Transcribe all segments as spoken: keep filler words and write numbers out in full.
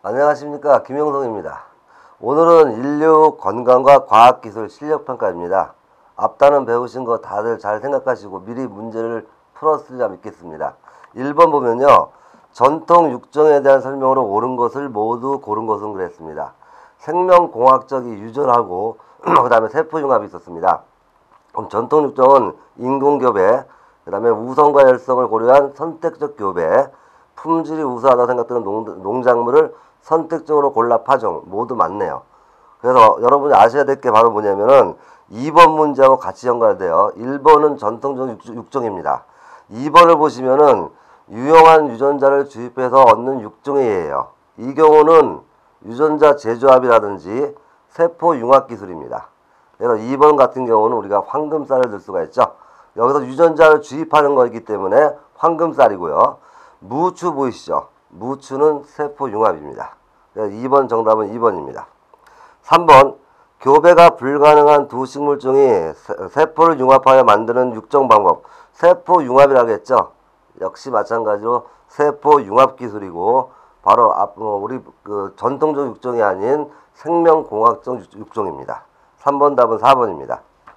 안녕하십니까, 김영성입니다. 오늘은 인류 건강과 과학기술 실력평가입니다. 앞단은 배우신 거 다들 잘 생각하시고 미리 문제를 풀었으리라 믿겠습니다. 일 번 보면요, 전통 육종에 대한 설명으로 옳은 것을 모두 고른 것은 그랬습니다. 생명공학적이 유전하고 그 다음에 세포융합이 있었습니다. 그럼 전통 육종은 인공교배, 그 다음에 우성과 열성을 고려한 선택적 교배, 품질이 우수하다고 생각되는 농, 농작물을 선택적으로 골라 파종, 모두 맞네요. 그래서 여러분이 아셔야 될 게 바로 뭐냐면은 이 번 문제하고 같이 연관돼요. 일 번은 전통적 육종입니다. 이 번을 보시면은 유용한 유전자를 주입해서 얻는 육종의 예예요. 이 경우는 유전자 재조합이라든지 세포 융합 기술입니다. 그래서 이 번 같은 경우는 우리가 황금쌀을 들 수가 있죠. 여기서 유전자를 주입하는 거이기 때문에 황금쌀이고요. 무추 보이시죠? 무추는 세포 융합입니다. 그래서 이 번 정답은 이 번입니다. 삼 번 교배가 불가능한 두 식물종이 세포를 융합하여 만드는 육종 방법. 세포 융합이라고 했죠. 역시 마찬가지로 세포 융합 기술이고 바로 우리 그 전통적 육종이 아닌 생명공학적 육종입니다. 삼 번 답은 사 번입니다.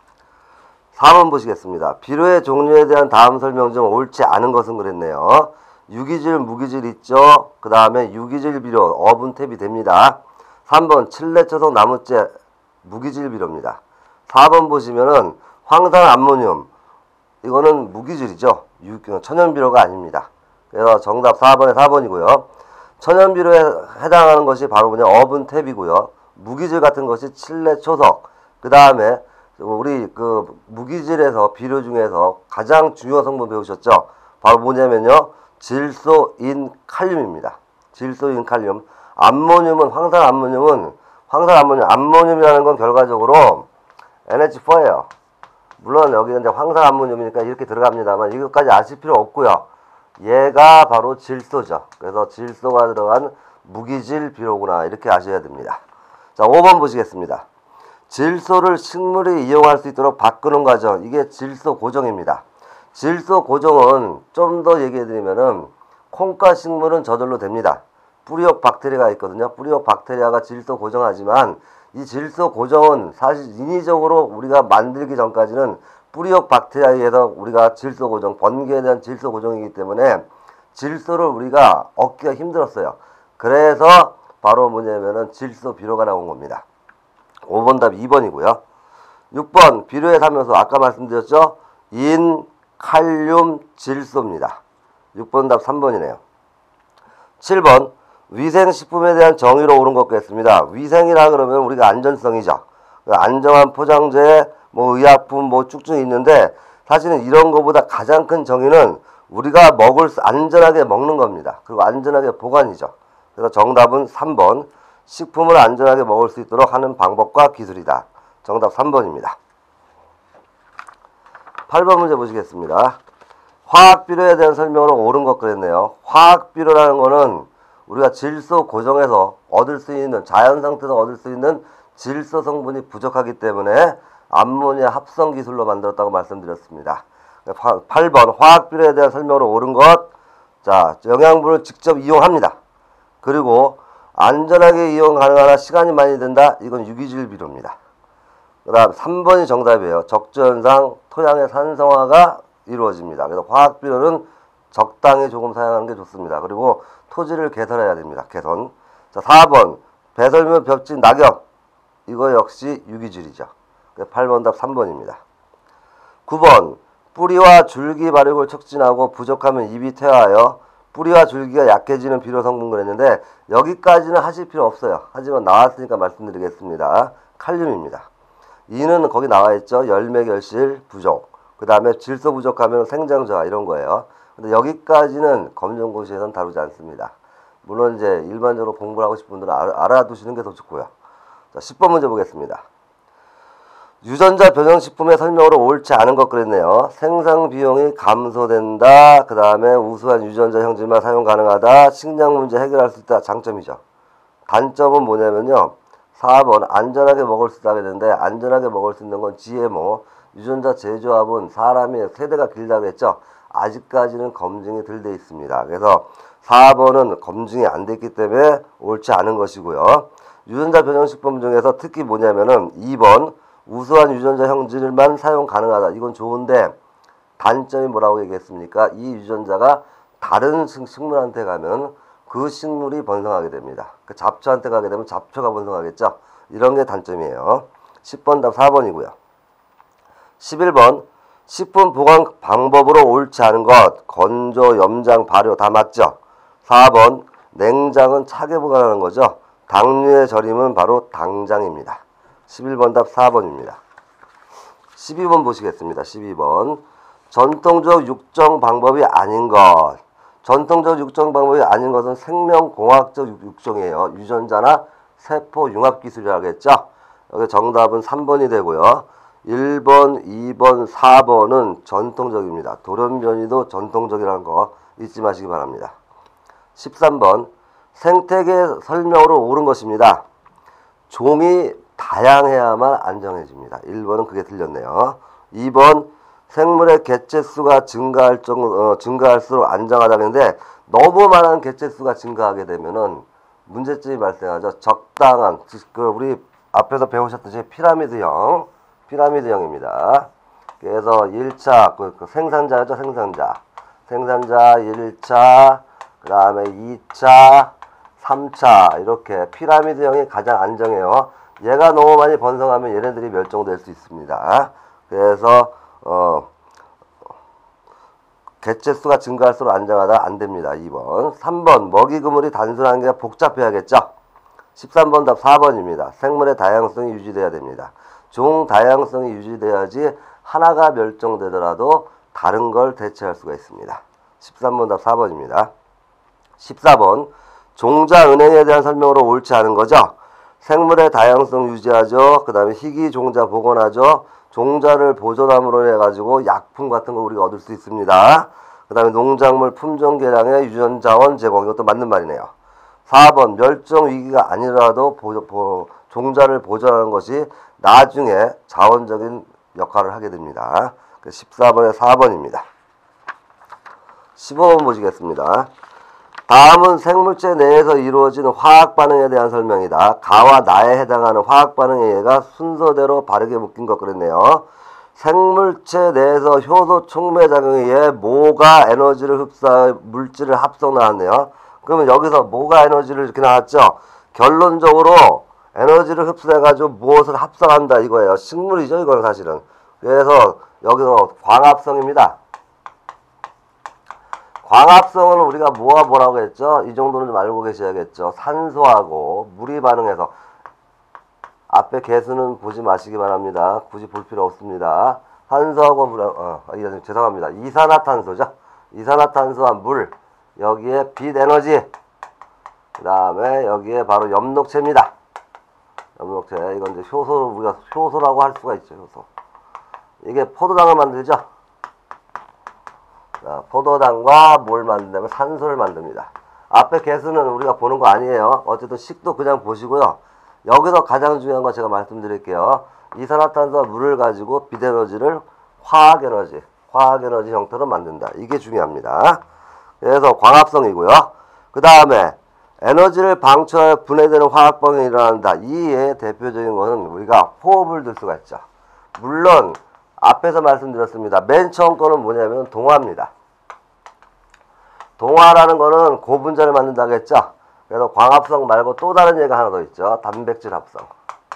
사 번 보시겠습니다. 비료의 종류에 대한 다음 설명 중 옳지 않은 것은 그랬네요. 유기질, 무기질 있죠. 그 다음에 유기질 비료, 어분 탭이 됩니다. 삼 번 칠레초석 나무째, 무기질 비료입니다. 사 번 보시면은 황산 암모늄, 이거는 무기질이죠. 천연 비료가 아닙니다. 그래서 정답 사 번에 사 번이고요. 천연 비료에 해당하는 것이 바로 그냥 어분 탭이고요. 무기질 같은 것이 칠레초석. 그 다음에 우리 그 무기질에서 비료 중에서 가장 중요한 성분 배우셨죠? 바로 뭐냐면요, 질소인 칼륨입니다. 질소인 칼륨. 암모늄은 황산 암모늄은 황산 암모늄 암모늄이라는 건 결과적으로 엔에이치 포예요. 물론 여기는 이제 황산 암모늄이니까 이렇게 들어갑니다만 이것까지 아실 필요 없고요. 얘가 바로 질소죠. 그래서 질소가 들어간 무기질 비료구나 이렇게 아셔야 됩니다. 자, 오 번 보시겠습니다. 질소를 식물이 이용할 수 있도록 바꾸는 과정, 이게 질소 고정입니다. 질소 고정은 좀 더 얘기해드리면은 콩과 식물은 저절로 됩니다. 뿌리옥 박테리아가 있거든요. 뿌리옥 박테리아가 질소 고정하지만 이 질소 고정은 사실 인위적으로 우리가 만들기 전까지는 뿌리옥 박테리아에 의해서 우리가 질소 고정, 번개에 대한 질소 고정이기 때문에 질소를 우리가 얻기가 힘들었어요. 그래서 바로 뭐냐면은 질소 비료가 나온 겁니다. 오 번 답 이 번이고요. 육 번 비료의 삼요소 아까 말씀드렸죠. 인, 칼륨, 질소입니다. 육 번 답 삼 번이네요. 칠 번 위생식품에 대한 정의로 옳은 것 같습니다. 위생이라 그러면 우리가 안전성이죠. 안정한 포장재, 뭐 의약품, 뭐 쭉쭉 있는데 사실은 이런 것보다 가장 큰 정의는 우리가 먹을 수 안전하게 먹는 겁니다. 그리고 안전하게 보관이죠. 그래서 정답은 삼 번 식품을 안전하게 먹을 수 있도록 하는 방법과 기술이다. 정답 삼 번입니다. 팔 번 문제 보시겠습니다. 화학비료에 대한 설명으로 옳은 것 그랬네요. 화학비료라는 거는 우리가 질소 고정해서 얻을 수 있는, 자연 상태에서 얻을 수 있는 질소 성분이 부족하기 때문에 암모니아 합성 기술로 만들었다고 말씀드렸습니다. 팔 번 화학비료에 대한 설명으로 옳은 것. 자, 영양분을 직접 이용합니다. 그리고 안전하게 이용 가능하나 시간이 많이 든다. 이건 유기질 비료입니다. 그 다음 삼 번이 정답이에요. 적조현상, 토양의 산성화가 이루어집니다. 그래서 화학비료는 적당히 조금 사용하는 게 좋습니다. 그리고 토지를 개선해야 됩니다. 개선. 자, 사 번 배설물 벽진 낙엽. 이거 역시 유기질이죠. 팔 번 답 삼 번입니다. 구 번 뿌리와 줄기 발육을 촉진하고 부족하면 잎이 퇴화하여 뿌리와 줄기가 약해지는 비료 성분 그랬는데 여기까지는 하실 필요 없어요. 하지만 나왔으니까 말씀드리겠습니다. 칼륨입니다. 이는 거기 나와있죠. 열매 결실 부족. 그 다음에 질소 부족하면 생장 저하 이런 거예요. 근데 여기까지는 검정고시에서는 다루지 않습니다. 물론 이제 일반적으로 공부를 하고 싶은 분들은 알아두시는 게 더 좋고요. 자, 십 번 문제 보겠습니다. 유전자 변형식품의 설명으로 옳지 않은 것 그랬네요. 생산 비용이 감소된다. 그 다음에 우수한 유전자 형질만 사용 가능하다. 식량 문제 해결할 수 있다. 장점이죠. 단점은 뭐냐면요. 사 번 안전하게 먹을 수 있다고 했는데 안전하게 먹을 수 있는 건 지엠오. 유전자 재조합은 사람이 세대가 길다고 했죠. 아직까지는 검증이 덜 돼 있습니다. 그래서 사 번은 검증이 안 됐기 때문에 옳지 않은 것이고요. 유전자 변형식품 중에서 특히 뭐냐면은 이 번 우수한 유전자 형질만 사용 가능하다. 이건 좋은데 단점이 뭐라고 얘기했습니까? 이 유전자가 다른 식물한테 가면 그 식물이 번성하게 됩니다. 그 잡초한테 가게 되면 잡초가 번성하겠죠. 이런 게 단점이에요. 십 번 답 사 번이고요. 십일 번 식품 보관 방법으로 옳지 않은 것. 건조, 염장, 발효 다 맞죠? 사 번 냉장은 차게 보관하는 거죠. 당류의 절임은 바로 당장입니다. 십일 번 답 사 번입니다. 십이 번 보시겠습니다. 십이 번 전통적 육정 방법이 아닌 것. 전통적 육정 방법이 아닌 것은 생명공학적 육정이에요. 유전자나 세포 융합 기술이라고 했죠. 여기 정답은 삼 번이 되고요. 일 번, 이 번, 사 번은 전통적입니다. 돌연변이도 전통적이라는 거 잊지 마시기 바랍니다. 십삼 번 생태계 설명으로 옳은 것입니다. 종이 다양해야만 안정해집니다. 일 번은 그게 틀렸네요. 이 번 생물의 개체수가 증가할 정도, 어, 증가할수록 안정하다는데 너무 많은 개체수가 증가하게 되면은 문제점이 발생하죠. 적당한, 그 우리 앞에서 배우셨듯이 피라미드형, 피라미드형입니다. 그래서 일 차 그, 그 생산자죠, 생산자. 생산자 일 차, 그 다음에 이 차, 삼 차 이렇게 피라미드형이 가장 안정해요. 얘가 너무 많이 번성하면 얘네들이 멸종될 수 있습니다. 그래서 어, 개체수가 증가할수록 안정하다 안됩니다. 이 번. 삼 번 먹이 그물이 단순한 게 복잡해야겠죠. 십삼 번 답 사 번입니다. 생물의 다양성이 유지돼야 됩니다. 종 다양성이 유지돼야지 하나가 멸종되더라도 다른 걸 대체할 수가 있습니다. 십삼 번 답 사 번입니다. 십사 번 종자 은행에 대한 설명으로 옳지 않은 거죠. 생물의 다양성 유지하죠. 그 다음에 희귀 종자 복원하죠. 종자를 보존함으로 해가지고 약품 같은 걸 우리가 얻을 수 있습니다. 그 다음에 농작물 품종 개량에 유전자원 제공. 이것도 맞는 말이네요. 사 번 멸종 위기가 아니라도 보, 보, 종자를 보존하는 것이 나중에 자원적인 역할을 하게 됩니다. 십사 번에 사 번입니다. 십오 번 보시겠습니다. 다음은 생물체 내에서 이루어지는 화학 반응에 대한 설명이다. 가와 나에 해당하는 화학 반응의 예가 순서대로 바르게 묶인 것 그랬네요. 생물체 내에서 효소 촉매 작용에 의해 뭐가 에너지를 흡수해 물질을 합성 나왔네요. 그러면 여기서 뭐가 에너지를 이렇게 나왔죠? 결론적으로 에너지를 흡수해가지고 무엇을 합성한다 이거예요. 식물이죠, 이건 사실은. 그래서 여기서 광합성입니다. 광합성은 우리가 뭐와 뭐라고 했죠? 이 정도는 좀 알고 계셔야겠죠. 산소하고 물이 반응해서 앞에 개수는 보지 마시기 바랍니다. 굳이 볼 필요 없습니다. 산소하고 물, 어, 아, 죄송합니다. 이산화탄소죠. 이산화탄소와 물, 여기에 빛 에너지, 그 다음에 여기에 바로 엽록체입니다. 엽록체, 이건 이제 효소, 우리가 효소라고 할 수가 있죠. 효소. 이게 포도당을 만들죠. 자, 포도당과 뭘 만든다면 산소를 만듭니다. 앞에 개수는 우리가 보는 거 아니에요. 어쨌든 식도 그냥 보시고요. 여기서 가장 중요한 거 제가 말씀드릴게요. 이산화탄소와 물을 가지고 빛에너지를 화학에너지, 화학에너지 형태로 만든다. 이게 중요합니다. 그래서 광합성이고요. 그 다음에 에너지를 방출하여 분해되는 화학반응이 일어난다. 이의 대표적인 것은 우리가 호흡을 들 수가 있죠. 물론 앞에서 말씀드렸습니다. 맨 처음 거는 뭐냐면 동화입니다. 동화라는 거는 고분자를 만든다고 했죠. 그래서 광합성 말고 또 다른 얘기가 하나 더 있죠. 단백질 합성.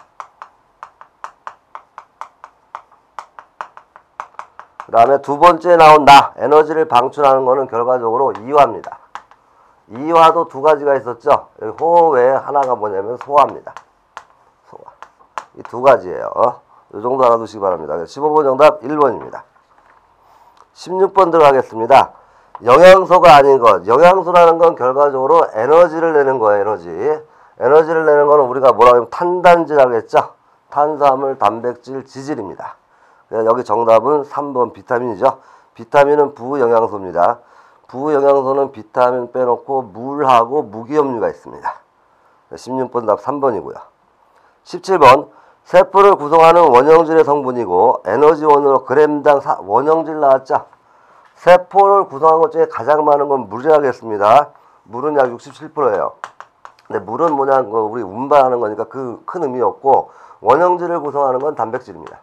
그 다음에 두 번째 나온 나, 에너지를 방출하는 거는 결과적으로 이화입니다. 이화도 두 가지가 있었죠. 여기 호 외에 하나가 뭐냐면 소화입니다. 소화. 이 두 가지예요. 이 정도 알아두시기 바랍니다. 십오 번 정답 일 번입니다. 십육 번 들어가겠습니다. 영양소가 아닌 것. 영양소라는 건 결과적으로 에너지를 내는 거예요. 에너지. 에너지를 내는 거는 우리가 뭐라고 하면 탄단지라고 했죠. 탄수화물, 단백질, 지질입니다. 그래서 여기 정답은 삼 번 비타민이죠. 비타민은 부영양소입니다. 부영양소는 비타민 빼놓고 물하고 무기염류가 있습니다. 십육 번 답 삼 번이고요. 십칠 번 세포를 구성하는 원형질의 성분이고 에너지원으로 그램당 사, 원형질 나왔죠. 세포를 구성한 것 중에 가장 많은 건 물이라겠습니다. 물은 약 육십칠 퍼센트예요. 근데 물은 뭐냐, 우리 운반하는 거니까 그 큰 의미 없고, 원형질을 구성하는 건 단백질입니다.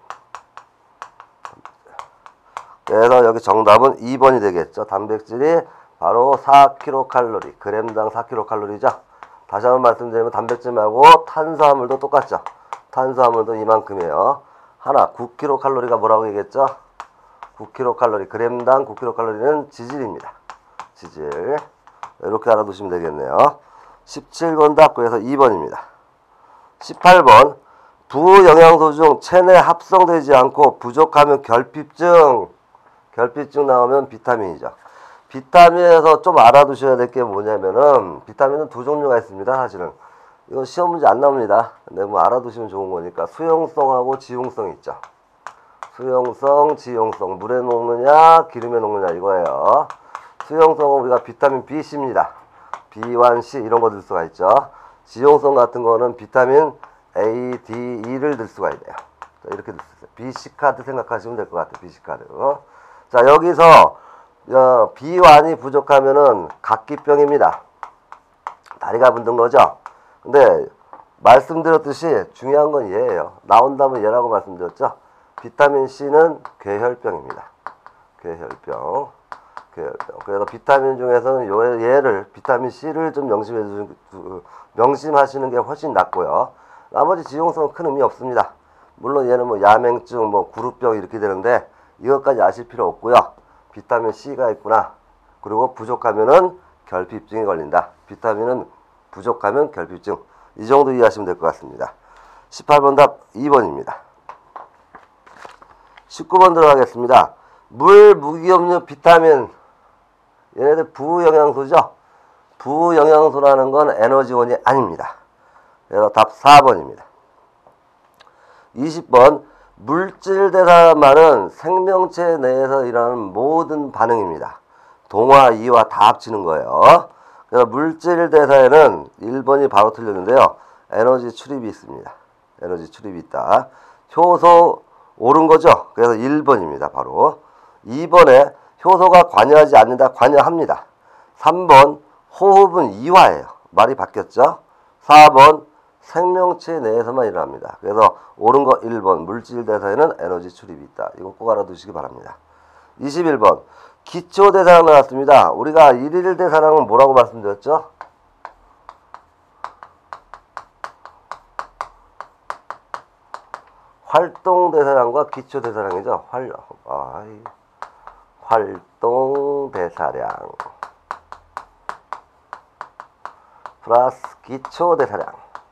그래서 여기 정답은 이 번이 되겠죠. 단백질이 바로 사 킬로칼로리, 그램당 사 킬로칼로리죠. 다시 한번 말씀드리면 단백질 말고 탄수화물도 똑같죠. 탄수화물도 이만큼이에요. 하나 구 킬로칼로리가 뭐라고 얘기했죠? 구 킬로칼로리, 그램당 구 킬로칼로리는 지질입니다. 지질. 이렇게 알아두시면 되겠네요. 십칠 번 답, 그래서 이 번입니다. 십팔 번 부영양소 중 체내 합성되지 않고 부족하면 결핍증. 결핍증 나오면 비타민이죠. 비타민에서 좀 알아두셔야 될 게 뭐냐면은, 비타민은 두 종류가 있습니다. 사실은 이거 시험 문제 안 나옵니다. 근데 뭐 알아두시면 좋은 거니까 수용성하고 지용성이 있죠. 수용성, 지용성. 물에 녹느냐 기름에 녹느냐 이거예요. 수용성은 우리가 비타민 비, 씨입니다. 비 원, 씨 이런 거 들 수가 있죠. 지용성 같은 거는 비타민 A, D, E를 들 수가 있네요. 자, 이렇게 들 수 있어요. 비씨 카드 생각하시면 될 것 같아요. 비씨 카드. 어? 자, 여기서 어, 비 원이 부족하면은 각기병입니다. 다리가 붓는 거죠. 근데 말씀드렸듯이 중요한 건 얘예요. 나온다면 얘라고 말씀드렸죠. 비타민 C는 괴혈병입니다. 괴혈병. 괴혈병. 그래서 비타민 중에서는 요 얘를 비타민 C를 좀 명심해 주 명심하시는 게 훨씬 낫고요. 나머지 지용성은 큰 의미 없습니다. 물론 얘는 뭐 야맹증, 뭐 구루병 이렇게 되는데 이것까지 아실 필요 없고요. 비타민 C가 있구나. 그리고 부족하면은 결핍증이 걸린다. 비타민은 부족하면 결핍증. 이 정도 이해하시면 될 것 같습니다. 십팔 번 답 이 번입니다. 십구 번 들어가겠습니다. 물, 무기염류, 비타민. 얘네들 부영양소죠. 부영양소라는 건 에너지원이 아닙니다. 그래서 답 사 번입니다. 이십 번 물질 대사란 말은 생명체 내에서 일어나는 모든 반응입니다. 동화, 이화 다 합치는 거예요. 그래서 물질 대사에는 일 번이 바로 틀렸는데요. 에너지 출입이 있습니다. 에너지 출입이 있다. 효소 옳은 거죠. 그래서 일 번입니다. 바로. 이 번에 효소가 관여하지 않는다. 관여합니다. 삼 번 호흡은 이화예요. 말이 바뀌었죠. 사 번 생명체 내에서만 일어납니다. 그래서 옳은 거 일 번 물질 대사에는 에너지 출입이 있다. 이거 꼭 알아두시기 바랍니다. 이십일 번 기초 대사량 나왔습니다. 우리가 일일 대사량은 뭐라고 말씀드렸죠? 활동 대사량과 기초 대사량이죠. 활, 아이, 활동 대사량 플러스 기초 대사량.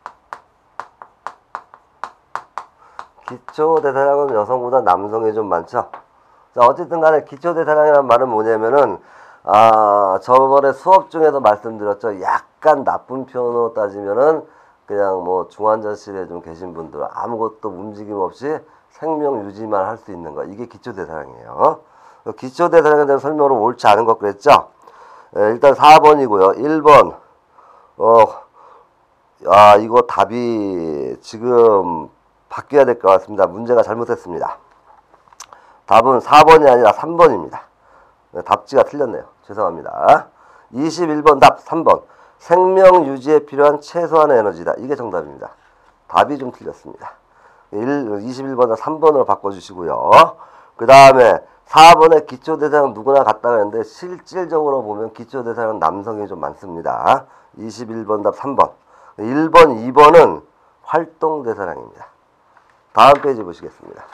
기초 대사량은 여성보다 남성이 좀 많죠. 자, 어쨌든 간에 기초 대사량이라는 말은 뭐냐면은, 아, 저번에 수업 중에도 말씀드렸죠. 약간 나쁜 표현으로 따지면은, 그냥 뭐 중환자실에 좀 계신 분들 아무것도 움직임 없이 생명 유지만 할 수 있는 거. 이게 기초 대사량이에요. 기초 대사량에 대한 설명으로 옳지 않은 것 그랬죠. 예, 일단 사 번이고요. 일 번, 어, 아, 이거 답이 지금 바뀌어야 될 것 같습니다. 문제가 잘못했습니다. 답은 사 번이 아니라 삼 번입니다. 네, 답지가 틀렸네요. 죄송합니다. 이십일 번 답 삼 번. 생명 유지에 필요한 최소한의 에너지다. 이게 정답입니다. 답이 좀 틀렸습니다. 이십일 번 답 삼 번으로 바꿔주시고요. 그 다음에 사 번에 기초대사량 누구나 같다고 했는데 실질적으로 보면 기초대사량은 남성이 좀 많습니다. 이십일 번 답 삼 번. 일 번, 이 번은 활동대사량입니다. 다음 페이지 보시겠습니다.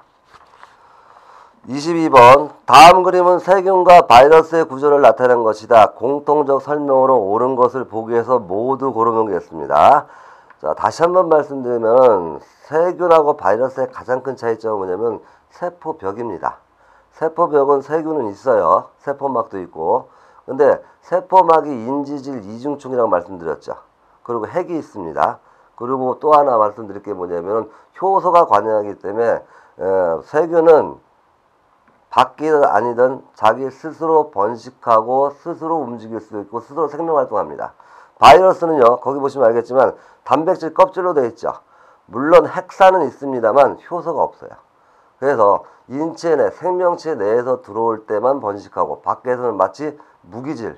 이십이 번 다음 그림은 세균과 바이러스의 구조를 나타낸 것이다. 공통적 설명으로 옳은 것을 보기 위해서 모두 고르면 되겠습니다. 자, 다시 한번 말씀드리면 세균하고 바이러스의 가장 큰 차이점은 뭐냐면 세포벽입니다. 세포벽은 세균은 있어요. 세포막도 있고. 근데 세포막이 인지질 이중충이라고 말씀드렸죠. 그리고 핵이 있습니다. 그리고 또 하나 말씀드릴 게 뭐냐면 효소가 관여하기 때문에 에, 세균은 밖이든 아니든 자기 스스로 번식하고 스스로 움직일 수 있고 스스로 생명활동합니다. 바이러스는요. 거기 보시면 알겠지만 단백질 껍질로 되어 있죠. 물론 핵산은 있습니다만 효소가 없어요. 그래서 인체 내 생명체 내에서 들어올 때만 번식하고 밖에서는 마치 무기질,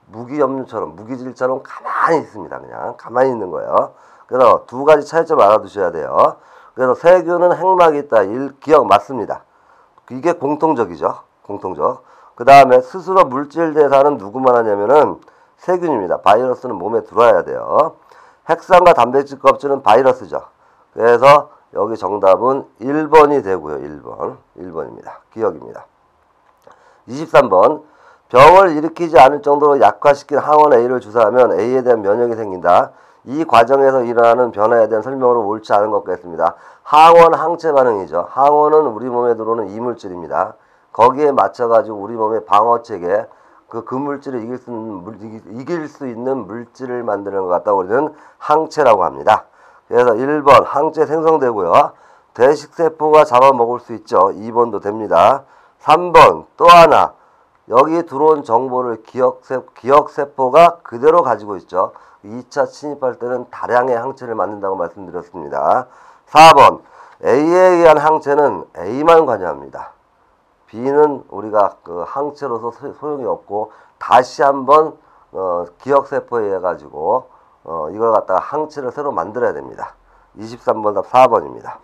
무기염료처럼 무기질처럼 가만히 있습니다. 그냥 가만히 있는 거예요. 그래서 두 가지 차이점 알아두셔야 돼요. 그래서 세균은 핵막이 있다. 일, 기억 맞습니다. 이게 공통적이죠. 공통적. 그 다음에 스스로 물질 대사는 누구만 하냐면은 세균입니다. 바이러스는 몸에 들어와야 돼요. 핵산과 단백질 껍질은 바이러스죠. 그래서 여기 정답은 일 번이 되고요. 일 번. 일 번입니다. 기억입니다. 이십삼 번. 병을 일으키지 않을 정도로 약화시킨 항원 A를 주사하면 A에 대한 면역이 생긴다. 이 과정에서 일어나는 변화에 대한 설명으로 옳지 않은 것 같습니다. 항원 항체 반응이죠. 항원은 우리 몸에 들어오는 이물질입니다. 거기에 맞춰가지고 우리 몸의 방어체계, 그, 그 물질을 이길 수 있는, 물, 이길 수 있는 물질을 만드는 것 같다고 우리는 항체라고 합니다. 그래서 일 번 항체 생성되고요. 대식세포가 잡아먹을 수 있죠. 이 번도 됩니다. 삼 번 또 하나. 여기 들어온 정보를 기억세, 기억세포가 그대로 가지고 있죠. 이 차 침입할 때는 다량의 항체를 만든다고 말씀드렸습니다. 사 번 A에 의한 항체는 A만 관여합니다. B는 우리가 그 항체로서 소용이 없고 다시 한번 어, 기억세포에 의해 가지고 어, 이걸 갖다가 항체를 새로 만들어야 됩니다. 이십삼 번 답 사 번입니다.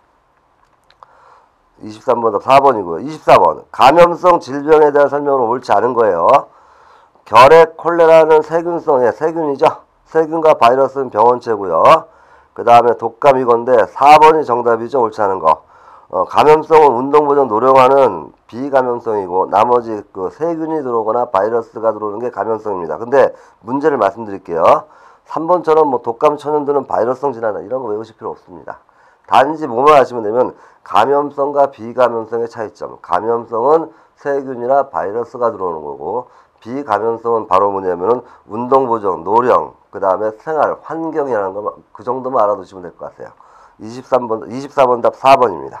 이십삼 번 답 사 번이고요. 이십사 번 감염성 질병에 대한 설명으로 옳지 않은 거예요. 결핵, 콜레라는 세균성의 세균이죠. 세균과 바이러스는 병원체고요. 그 다음에 독감 이건데 사 번이 정답이죠. 옳지 않은 거. 어, 감염성은 운동보정 노령화는 비감염성이고 나머지 그 세균이 들어오거나 바이러스가 들어오는 게 감염성입니다. 근데 문제를 말씀드릴게요. 삼 번처럼 뭐 독감 천연두는 바이러스성 질환이다 이런 거 외우실 필요 없습니다. 단지 뭐만 하시면 되면 감염성과 비감염성의 차이점. 감염성은 세균이나 바이러스가 들어오는 거고 비감염성은 바로 뭐냐면은 운동보정, 노령, 그 다음에 생활, 환경이라는 걸 그 정도만 알아두시면 될 것 같아요. 이십삼 번, 이십사 번 답 사 번입니다.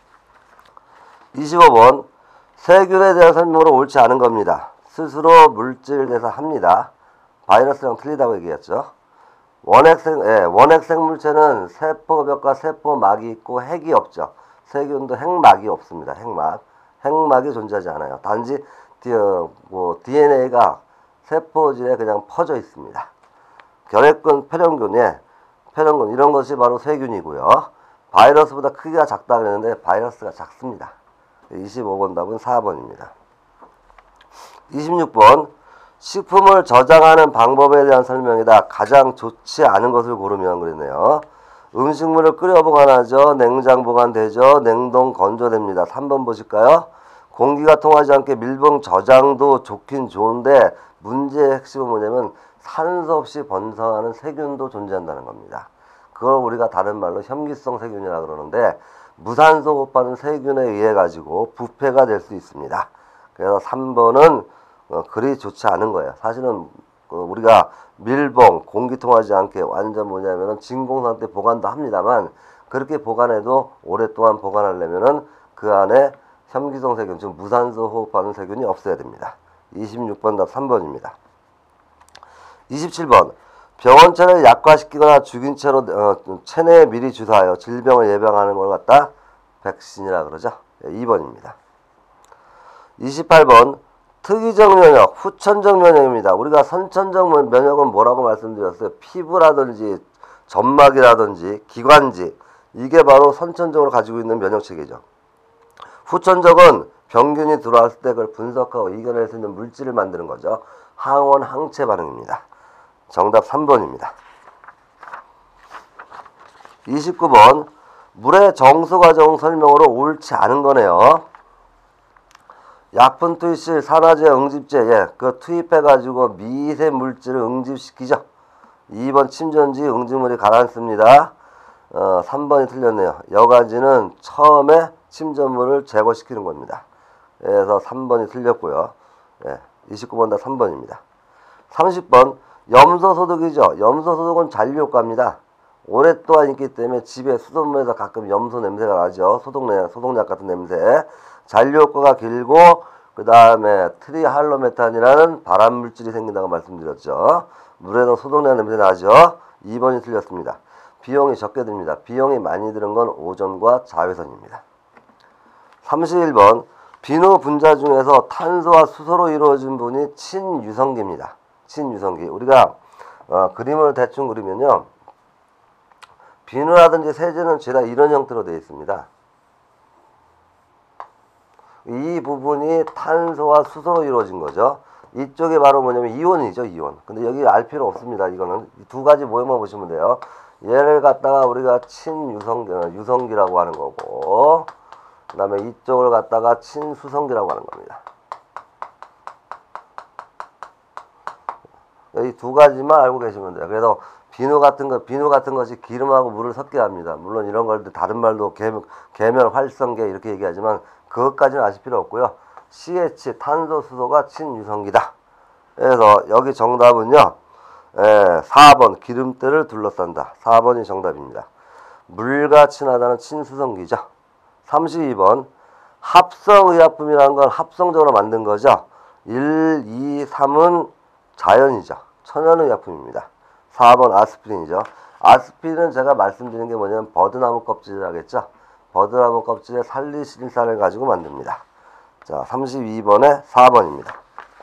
이십오 번 세균에 대한 설명으로 옳지 않은 겁니다. 스스로 물질 대사합니다. 바이러스랑 틀리다고 얘기했죠. 원핵생, 예, 원핵 생물체는 세포벽과 세포막이 있고 핵이 없죠. 세균도 핵막이 없습니다. 핵막. 핵막이 존재하지 않아요. 단지 디, 어, 뭐, 디엔에이가 세포질에 그냥 퍼져 있습니다. 결핵균, 폐렴균, 예, 폐렴균 이런 것이 바로 세균이고요. 바이러스보다 크기가 작다 그랬는데 바이러스가 작습니다. 이십오 번 답은 사 번입니다. 이십육 번 식품을 저장하는 방법에 대한 설명이다. 가장 좋지 않은 것을 고르면 그랬네요. 음식물을 끓여 보관하죠. 냉장 보관되죠. 냉동 건조됩니다. 삼 번 보실까요? 공기가 통하지 않게 밀봉 저장도 좋긴 좋은데 문제의 핵심은 뭐냐면 산소 없이 번성하는 세균도 존재한다는 겁니다. 그걸 우리가 다른 말로 혐기성 세균이라 그러는데 무산소 호흡하는 세균에 의해 가지고 부패가 될 수 있습니다. 그래서 삼 번은 어, 그리 좋지 않은 거예요. 사실은 어, 우리가 밀봉, 공기 통하지 않게 완전 뭐냐면은 진공 상태 보관도 합니다만 그렇게 보관해도 오랫동안 보관하려면은 그 안에 혐기성 세균, 즉 무산소 호흡하는 세균이 없어야 됩니다. 이십육 번 답 삼 번입니다. 이십칠 번 병원체를 약화시키거나 죽인 채로 어, 체내에 미리 주사하여 질병을 예방하는 걸 갖다 백신이라 그러죠. 이 번입니다. 이십팔 번 특이적 면역, 후천적 면역입니다. 우리가 선천적 면역은 뭐라고 말씀드렸어요? 피부라든지 점막이라든지 기관지 이게 바로 선천적으로 가지고 있는 면역체계죠. 후천적은 병균이 들어왔을 때 그걸 분석하고 이겨낼 수 있는 물질을 만드는 거죠. 항원 항체 반응입니다. 정답 삼 번입니다. 이십구 번 물의 정수 과정 설명으로 옳지 않은 거네요. 약품 투입실 산화제 응집제 예, 그 투입해가지고 미세 물질을 응집시키죠. 이 번 침전지 응집물이 가라앉습니다. 어, 삼 번이 틀렸네요. 여과지는 처음에 침전물을 제거시키는 겁니다. 그래서 삼 번이 틀렸고요. 예, 이십구 번 다 삼 번입니다. 삼십 번 염소소독이죠. 염소소독은 잔류효과입니다. 오랫동안 있기 때문에 집에 수돗물에서 가끔 염소 냄새가 나죠. 소독약, 소독약 같은 냄새. 잔류효과가 길고 그 다음에 트리할로메탄이라는 발암물질이 생긴다고 말씀드렸죠. 물에서 소독약 냄새 나죠. 이 번이 틀렸습니다. 비용이 적게 듭니다. 비용이 많이 드는 건 오존과 자외선입니다. 삼십일 번 비누 분자 중에서 탄소와 수소로 이루어진 분이 친유성기입니다. 친유성기. 우리가 어, 그림을 대충 그리면요. 비누라든지 세제는 죄다 이런 형태로 되어 있습니다. 이 부분이 탄소와 수소로 이루어진 거죠. 이쪽이 바로 뭐냐면 이온이죠, 이온. 근데 여기 알 필요 없습니다. 이거는 두 가지 모형만 보시면 돼요. 얘를 갖다가 우리가 친유성기, 유성기라고 하는 거고, 그 다음에 이쪽을 갖다가 친수성기라고 하는 겁니다. 이 두 가지만 알고 계시면 돼요. 그래서 비누 같은 거, 비누 같은 것이 기름하고 물을 섞게 합니다. 물론 이런 걸 다른 말로 계면, 계면 활성계 이렇게 얘기하지만 그것까지는 아실 필요 없고요. 씨에이치, 탄소, 수소가 친유성기다. 그래서 여기 정답은요. 에, 사 번 기름때를 둘러싼다. 사 번이 정답입니다. 물과 친하다는 친수성기죠. 삼십이 번 합성의약품이라는 건 합성적으로 만든 거죠. 일, 이, 삼은 자연이죠. 천연의약품입니다. 사 번 아스피린이죠. 아스피린은 제가 말씀드린 게 뭐냐면 버드나무 껍질이라겠죠. 버드나무 껍질에 살리실산을 가지고 만듭니다. 자, 삼십이 번에 사 번입니다.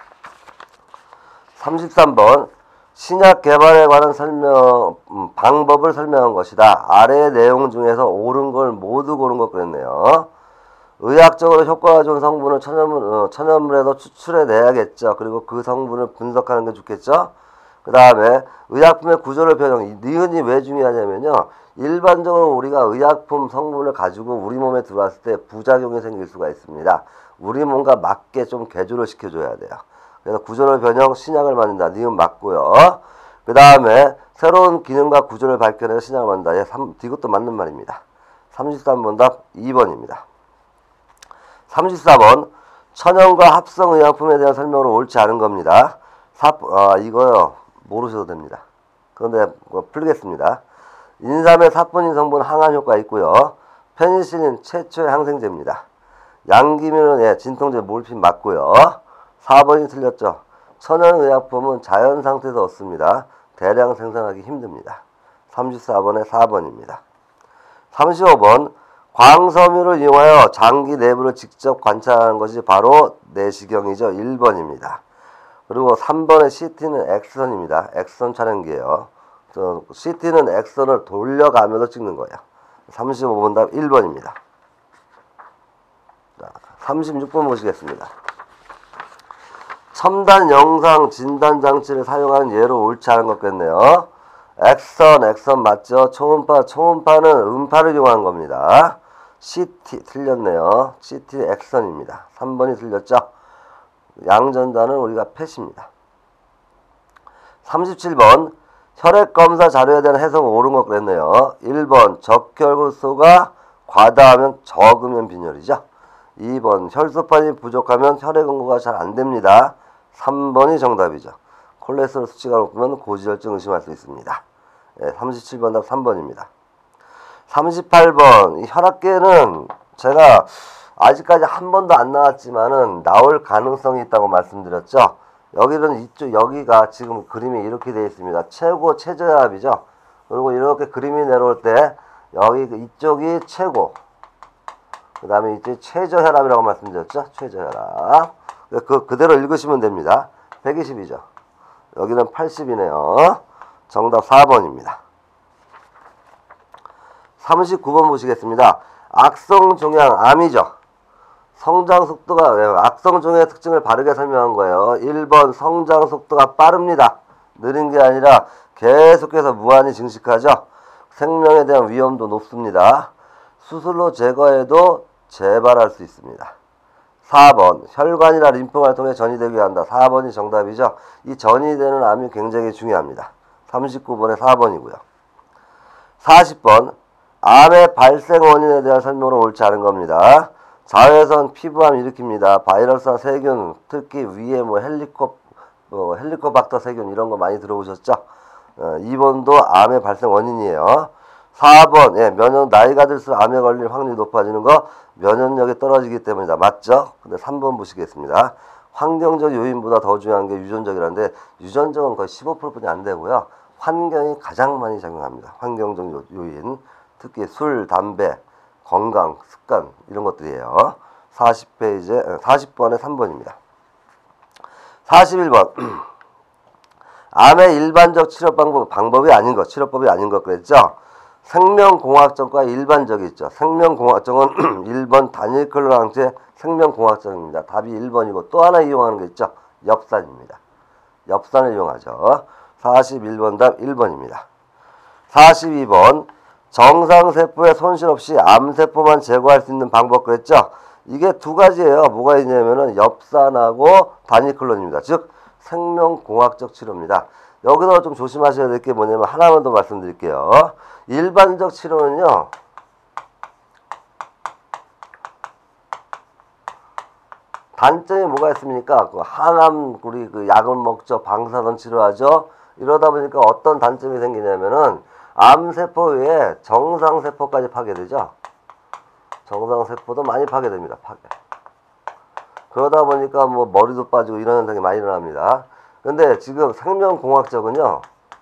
삼십삼 번 신약 개발에 관한 설명 음, 방법을 설명한 것이다. 아래의 내용 중에서 옳은 걸 모두 고른 것 그랬네요. 의학적으로 효과가 좋은 성분을 천연물, 어, 천연물에서 추출해내야겠죠. 그리고 그 성분을 분석하는 게 좋겠죠. 그 다음에 의약품의 구조를 변형. 니은이 왜 중요하냐면요. 일반적으로 우리가 의약품 성분을 가지고 우리 몸에 들어왔을 때 부작용이 생길 수가 있습니다. 우리 몸과 맞게 좀 개조를 시켜줘야 돼요. 그래서 구조를 변형, 신약을 만든다. 니은 맞고요. 그 다음에 새로운 기능과 구조를 밝혀내서 신약을 만든다. 예, 삼, 이것도 맞는 말입니다. 삼십삼 번 답 이 번입니다. 삼십사 번 천연과 합성의약품에 대한 설명으로 옳지 않은 겁니다. 사, 아, 이거요. 모르셔도 됩니다. 그런데 뭐 풀겠습니다. 인삼의 사포닌 성분 항암 효과 있고요. 페니실린 최초의 항생제입니다. 양기면은 예, 진통제 몰핀 맞고요. 사 번이 틀렸죠. 천연의약품은 자연 상태에서 얻습니다. 대량 생산하기 힘듭니다. 삼십사 번에 사 번입니다. 삼십오 번 광섬유를 이용하여 장기 내부를 직접 관찰하는 것이 바로 내시경이죠. 일 번입니다. 그리고 삼 번의 씨티는 엑선입니다. 엑선 촬영기예요. 씨티는 엑선을 돌려가면서 찍는 거예요. 삼십오 번 답 일 번입니다. 자, 삼십육 번 보시겠습니다. 첨단 영상 진단 장치를 사용하는 예로 옳지 않은 것겠네요. 엑선, 엑선 맞죠? 초음파, 초음파는 음파를 이용한 겁니다. 씨티 틀렸네요. 씨티 엑선입니다. 삼 번이 틀렸죠? 양전자는 우리가 펫입니다. 삼십칠 번 혈액검사 자료에 대한 해석은 옳은 것 그랬네요. 일 번 적혈구수가 과다하면 적으면 빈혈이죠. 이 번 혈소판이 부족하면 혈액 응고가 잘 안됩니다. 삼 번이 정답이죠. 콜레스테롤 수치가 높으면 고지혈증 의심할 수 있습니다. 네, 삼십칠 번 답 삼 번입니다. 삼십팔 번 이 혈압계는 제가 아직까지 한 번도 안 나왔지만은 나올 가능성이 있다고 말씀드렸죠. 여기는 이쪽 여기가 지금 그림이 이렇게 되어 있습니다. 최고 최저혈압이죠. 그리고 이렇게 그림이 내려올 때 여기 이쪽이 최고, 그 다음에 이제 최저혈압이라고 말씀드렸죠. 최저혈압. 그 그대로 읽으시면 됩니다. 백이십이죠. 여기는 팔십이네요. 정답 사 번입니다. 삼십구 번 보시겠습니다. 악성종양 암이죠. 성장 속도가 네, 악성종양의 특징을 바르게 설명한 거예요. 일 번 성장 속도가 빠릅니다. 느린 게 아니라 계속해서 무한히 증식하죠. 생명에 대한 위험도 높습니다. 수술로 제거해도 재발할 수 있습니다. 사 번 혈관이나 림프관을 통해 전이되게 한다. 사 번이 정답이죠. 이 전이되는 암이 굉장히 중요합니다. 삼십구 번에 사 번이고요. 사십 번 암의 발생 원인에 대한 설명으로 옳지 않은 겁니다. 자외선 피부암 일으킵니다. 바이러스나 세균, 특히 위에 뭐 헬리코, 뭐 헬리코박터 세균 이런 거 많이 들어보셨죠? 어, 이 번도 암의 발생 원인이에요. 사 번 예, 면역 나이가 들수록 암에 걸릴 확률이 높아지는 거 면역력이 떨어지기 때문이다. 맞죠? 근데 삼 번 보시겠습니다. 환경적 요인보다 더 중요한 게 유전적이라는데 유전적은 거의 십오 퍼센트뿐이 안 되고요. 환경이 가장 많이 작용합니다. 환경적 요인, 특히 술, 담배, 건강, 습관 이런 것들이에요. 사십 페이지, 사십 번에 삼 번입니다. 사십일 번 암의 일반적 치료 방법, 방법이 아닌 것, 치료법이 아닌 것 그랬죠? 생명공학적과 일반적이 있죠. 생명공학적은 일 번 단일 클론 항체 생명공학적입니다. 답이 일 번이고 또 하나 이용하는 게 있죠. 엽산입니다. 엽산을 이용하죠. 사십일 번 답 일 번입니다. 사십이 번 정상세포의 손실 없이 암세포만 제거할 수 있는 방법 그랬죠? 이게 두 가지예요. 뭐가 있냐면은 엽산하고 다니클론입니다. 즉 생명공학적 치료입니다. 여기서 좀 조심하셔야 될 게 뭐냐면 하나만 더 말씀드릴게요. 일반적 치료는요. 단점이 뭐가 있습니까? 그 항암 우리 그 약을 먹죠. 방사선 치료하죠. 이러다 보니까 어떤 단점이 생기냐면은 암세포 외에 정상세포까지 파괴되죠. 정상세포도 많이 파괴됩니다. 파괴. 그러다 보니까 뭐 머리도 빠지고 이런 현상이 많이 일어납니다. 근데 지금 생명공학적은요.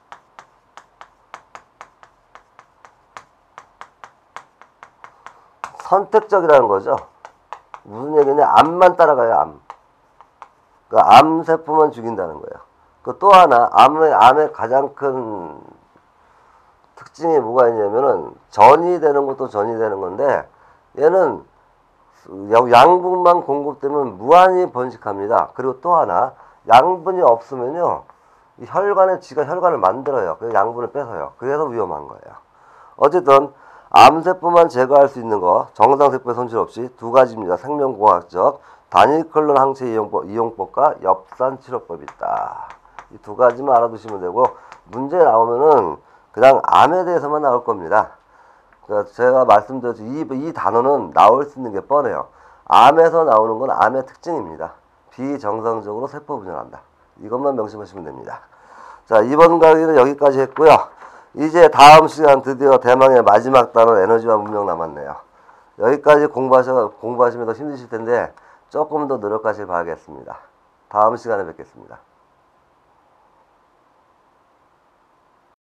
선택적이라는 거죠. 무슨 얘기냐? 암만 따라가요. 암. 그 암세포만 죽인다는 거예요. 그 또 하나 암의 암의 가장 큰 특징이 뭐가 있냐면은 전이 되는 것도 전이 되는 건데 얘는 양분만 공급되면 무한히 번식합니다. 그리고 또 하나 양분이 없으면요 혈관에 지가 혈관을 만들어요. 그래서 양분을 뺏어요. 그래서 위험한 거예요. 어쨌든 암세포만 제거할 수 있는 거 정상세포의 손실 없이 두 가지입니다. 생명공학적 단일클론 항체 이용법, 이용법과 엽산치료법이 있다. 이 두 가지만 알아두시면 되고 문제 나오면은 그냥 암에 대해서만 나올 겁니다. 그러니까 제가 말씀드렸죠. 이, 이 단어는 나올 수 있는 게 뻔해요. 암에서 나오는 건 암의 특징입니다. 비정상적으로 세포 분열한다. 이것만 명심하시면 됩니다. 자, 이번 강의는 여기까지 했고요. 이제 다음 시간 드디어 대망의 마지막 단어 에너지와 문명 남았네요. 여기까지 공부하셔, 공부하시면 더 힘드실 텐데 조금 더 노력하시길 바라겠습니다. 다음 시간에 뵙겠습니다.